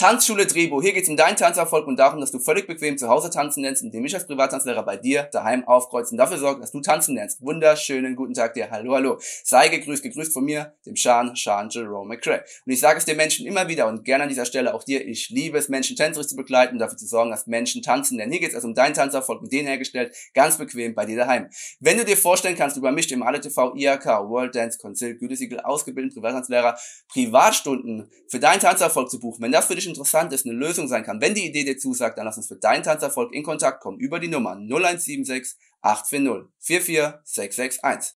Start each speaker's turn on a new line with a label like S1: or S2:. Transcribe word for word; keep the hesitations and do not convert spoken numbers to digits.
S1: Tanzschule Drehbuch. Hier geht es um deinen Tanzerfolg und darum, dass du völlig bequem zu Hause tanzen lernst, indem ich als Privattanzlehrer bei dir daheim aufkreuze und dafür sorge, dass du tanzen lernst. Wunderschönen guten Tag dir. Hallo, hallo. Sei gegrüßt, gegrüßt von mir, dem Sean, Sean Jerome McCray. Und ich sage es den Menschen immer wieder und gerne an dieser Stelle auch dir, ich liebe es, Menschen tänzerisch zu begleiten und dafür zu sorgen, dass Menschen tanzen lernen. Hier geht es also um deinen Tanzerfolg, mit denen hergestellt, ganz bequem bei dir daheim. Wenn du dir vorstellen kannst, über mich, dem Ale T V, I H K, World Dance Council, Gütesiegel, ausgebildeten Privattanzlehrer, Privatstunden für deinen Tanzerfolg zu buchen, wenn das für dich interessant ist, eine Lösung sein kann, wenn die Idee dir zusagt, dann lass uns für deinen Tanzerfolg in Kontakt kommen über die Nummer null eins sieben sechs acht vier null vier vier sechs sechs eins.